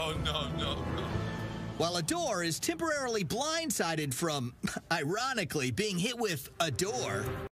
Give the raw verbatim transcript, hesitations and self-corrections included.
no, no, no, no. While a door is temporarily blindsided from, ironically, being hit with a door.